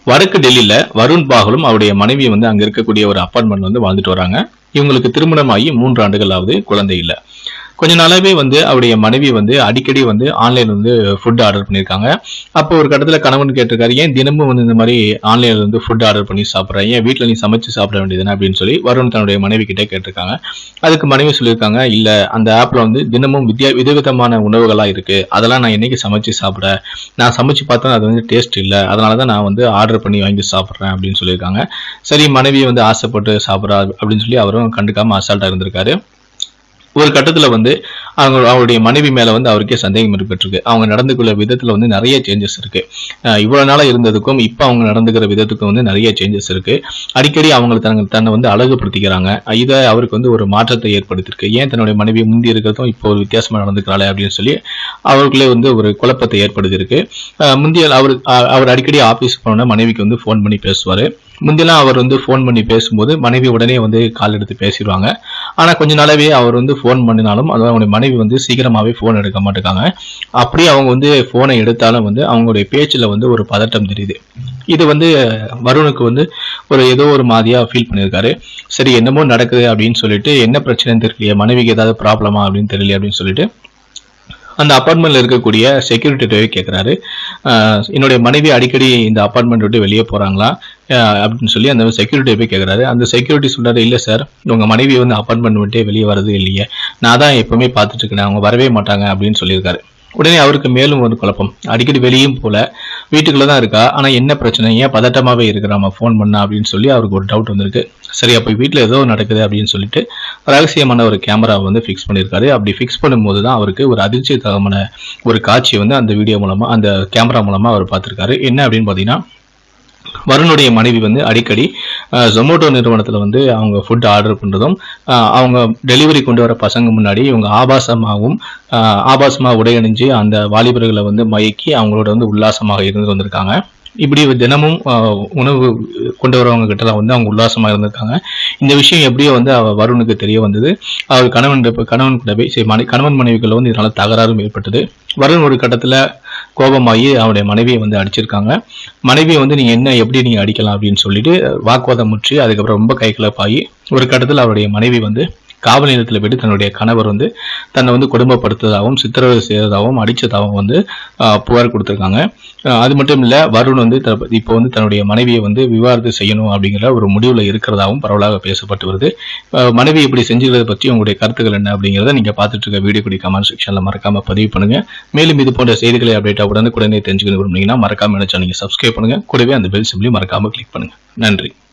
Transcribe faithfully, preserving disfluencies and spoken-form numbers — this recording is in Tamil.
வடக்கு டெல்லியில வருண் பாகலும் அவருடைய மனைவி வந்து அங்க இருக்கக்கூடிய ஒரு அபார்ட்மெண்ட் வந்து வாழ்ந்துட்டு வராங்க. இவங்களுக்கு திருமணமாகி மூன்று ஆண்டுகள் ஆகுது, குழந்தை இல்லை. கொஞ்ச நாளாவே வந்து அவருடைய மனைவி வந்து அடிக்கடி வந்து ஆன்லைன்ல வந்து ஃபுட் ஆர்டர் பண்ணியிருக்காங்க. அப்போ ஒரு கட்டத்துல கணவன் கேட்டிருக்காரு, ஏன் தினமும் வந்து இந்த மாதிரி ஆன்லைன்ல வந்து ஃபுட் ஆர்டர் பண்ணி சாப்பிட்ற, ஏன் வீட்டில் நீ சமைச்சு சாப்பிட வேண்டியதுன்னு அப்படின்னு சொல்லி வருண் தன்னுடைய மனைவி கிட்டே கேட்டிருக்காங்க. அதுக்கு மனைவி சொல்லியிருக்காங்க, இல்ல அந்த ஆப்ல வந்து தினமும் வித்தியா விதவிதமான உணவுகளா இருக்கு, அதெல்லாம் நான் என்னைக்கு சமைச்சு சாப்பிட, நான் சமைச்சு பார்த்தா அது வந்து டேஸ்ட் இல்லை, அதனாலதான் நான் வந்து ஆர்டர் பண்ணி வாங்கி சாப்பிட்றேன் அப்படின்னு சொல்லியிருக்காங்க. சரி, மனைவி வந்து ஆசைப்பட்டு சாப்பிட்றா அப்படின்னு சொல்லி அவரும் கண்டுக்காம அசால்ட்டா இருந்திருக்காரு. ஒரு கட்டத்துல வந்து அவங்க அவருடைய மனைவி மேல வந்து அவருக்கே சந்தேகம் ஏற்பட்டிருக்கு. அவங்க நடந்துக்குள்ள விதத்துல வந்து நிறைய சேஞ்சஸ் இருக்கு. இவ்வளவு நாளா இருந்ததுக்கும் இப்ப அவங்க நடந்துக்கிற விதத்துக்கும் வந்து நிறைய சேஞ்சஸ் இருக்கு. அடிக்கடி அவங்க தன் தன்னை வந்து அழகுபடுத்திக்கிறாங்க. இதை அவருக்கு வந்து ஒரு மாற்றத்தை ஏற்படுத்திருக்கு. ஏன் தன்னுடைய மனைவி முந்தி இருக்கிறதும் இப்போ ஒரு வித்தியாசமா நடந்துக்கிறாளே அப்படின்னு சொல்லி அவருக்குள்ளே வந்து ஒரு குழப்பத்தை ஏற்படுத்தியிருக்கு. முந்தைய அவர் அவர் அடிக்கடி ஆபீஸ் போன மனைவிக்கு வந்து போன் பண்ணி பேசுவாரு. முந்தியெல்லாம் அவர் வந்து போன் பண்ணி பேசும்போது மனைவி உடனே வந்து கால் எடுத்து பேசிடுவாங்க. ஆனா கொஞ்ச நாளாவே அவர் வந்து போன் பண்ணினாலும் அது அவங்களுடைய மனைவி வந்து சீக்கிரமாவே போன் எடுக்க மாட்டேங்காங்க. அப்படியே அவங்க வந்து போனை எடுத்தாலும் வந்து அவங்களுடைய பேச்சுல வந்து ஒரு பதட்டம் தெரியுது. இது வந்து வருணுக்கு வந்து ஒரு ஏதோ ஒரு மாதிரியா ஃபீல் பண்ணியிருக்காரு. சரி, என்னமோ நடக்குது அப்படின்னு சொல்லிட்டு, என்ன பிரச்சனைன்னு தெரியலையே, மனைவிக்கு ஏதாவது ப்ராப்ளமா அப்படின்னு தெரியல அப்படின்னு சொல்லிட்டு அந்த அபார்ட்மெண்ட்ல இருக்கக்கூடிய செக்யூரிட்டியை கேட்கிறாரு. என்னுடைய மனைவி அடிக்கடி இந்த அபார்ட்மெண்ட் விட்டு வெளியே போறாங்களா அப்படின்னு சொல்லி அந்த செக்யூரிட்டியை போய் கேட்கிறாரு. அந்த செக்யூரிட்டி சொல்றாரு, இல்ல சார், உங்க மனைவி வந்து அபார்ட்மெண்ட் விட்டே வெளியே வரது இல்லையே, நான் தான் எப்பவுமே பார்த்துட்டு இருக்கேன், அவங்க வரவே மாட்டாங்க அப்படின்னு சொல்லியிருக்காரு. உடனே அவருக்கு மேலும் ஒரு குழப்பம். அடிக்கடி வெளியும் போல, வீட்டுக்குள்ளதான் இருக்கா, ஆனா என்ன பிரச்சனை, ஏன் பதட்டமாவே இருக்கிறாம போன் பண்ணா அப்படின்னு சொல்லி அவருக்கு ஒரு டவுட் வந்திருக்கு. சரி, அப்ப வீட்டுல ஏதோ நடக்குது அப்படின்னு சொல்லிட்டு ரகசியமான ஒரு கேமராவை வந்து பிக்ஸ் பண்ணியிருக்காரு. அப்படி பிக்ஸ் பண்ணும்போது தான் அவருக்கு ஒரு அதிர்ச்சி தகமான ஒரு காட்சி வந்து அந்த வீடியோ மூலமா, அந்த கேமரா மூலமா அவர் பார்த்திருக்காரு. என்ன அப்படின்னு பாத்தீங்கன்னா, வருணுடைய மனைவி வந்து அடிக்கடி ஜொமேட்டோ நிறுவனத்துல வந்து அவங்க ஃபுட் ஆர்டர் பண்றதும், அவங்க டெலிவரி கொண்டு வர பசங்க முன்னாடி இவங்க ஆபாசமாகவும் ஆபாசமா உடையணிஞ்சு அந்த வாலிபர்களை வந்து மயக்கி அவங்களோட வந்து உல்லாசமாக இருந்து வந்திருக்காங்க. இப்படி தினமும் உணவு கொண்டு வரவங்க கிட்ட வந்து அவங்க உல்லாசமா இருந்திருக்காங்க. இந்த விஷயம் எப்படியோ வந்து வருணுக்கு தெரிய வந்தது. அவர் கணவன் கணவன் கூட போய் சரி, கணவன் மனைவிக்குள்ள வந்து இதனால தகராறும் ஏற்பட்டது. வருண் ஒரு கட்டத்துல கோபமாகி அவருடைய மனைவியை வந்து அடிச்சிருக்காங்க. மனைவியை வந்து நீங்க என்ன எப்படி நீங்க அடிக்கலாம் அப்படின்னு சொல்லிட்டு வாக்குவாதம் முற்றி அதுக்கப்புறம் ரொம்ப கைகலப்பாகி ஒரு கட்டத்தில் அவருடைய மனைவி வந்து காவல் நிலையத்தில் போயிட்டு தன்னுடைய கணவர் வந்து தன்னை வந்து கொடுமைப்படுத்துவதாகவும் சித்திரவதை செய்வதாகவும் அடிச்சதாகவும் வந்து புகார் கொடுத்திருக்காங்க. அது மட்டும் இல்ல, வருண் வந்து இப்போ வந்து தன்னுடைய மனைவியை வந்து விவாகரத்து செய்யணும் அப்படிங்கிற ஒரு முடிவுல இருக்கிறதாகவும் பரவலாக பேசப்பட்டு வருது. மனைவி இப்படி செஞ்சுக்கிறத பற்றி உங்களுடைய கருத்துக்கள் என்ன அப்படிங்கிறத நீங்க பார்த்துட்டு இருக்க வீடியோ கூடிய கமெண்ட் செக்ஷன்ல மறக்காம பதிவு பண்ணுங்க. மேலும் இது போன்ற செய்திகளை அப்டேட்டா உடனுக்குடனே தெரிஞ்சுக்கணும் விரும்புனீங்கன்னா மறக்காம நினைச்சா நீங்க சப்ஸ்கிரைப் பண்ணுங்க. கூடவே அந்த பெல் சிம்பிளையும் மறக்காம கிளிக் பண்ணுங்க. நன்றி.